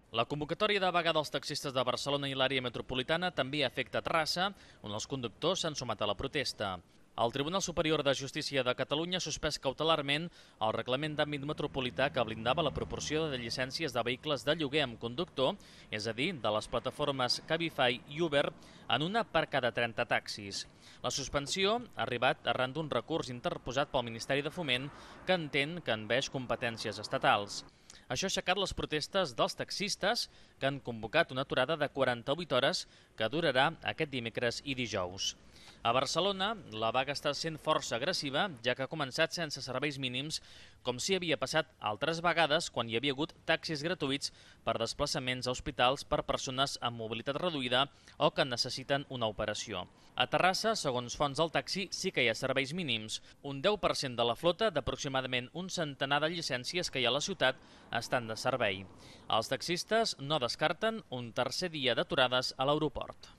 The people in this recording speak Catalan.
La convocatòria de vaga dels taxistes de Barcelona i l'àrea metropolitana també afecta Terrassa, on els conductors s'han sumat a la protesta. El Tribunal Superior de Justícia de Catalunya ha suspès cautelarment el reglament d'àmbit metropolità que blindava la proporció de llicències de vehicles de lloguer amb conductor, és a dir, de les plataformes Cabify i Uber, en una per cada 30 taxis. La suspensió ha arribat arran d'un recurs interposat pel Ministeri de Foment que entén que envaeix competències estatals. Això ha aixecat les protestes dels taxistes que han convocat una aturada de 48 hores que durarà aquest dimecres i dijous. A Barcelona, la vaga està sent força agressiva, ja que ha començat sense serveis mínims, com si havia passat altres vegades quan hi havia hagut taxis gratuïts per desplaçaments a hospitals per persones amb mobilitat reduïda o que necessiten una operació. A Terrassa, segons fonts del taxi, sí que hi ha serveis mínims. Un 10% de la flota d'aproximadament un centenar de llicències que hi ha a la ciutat estan de servei. Els taxistes no descarten un tercer dia d'aturades a l'aeroport.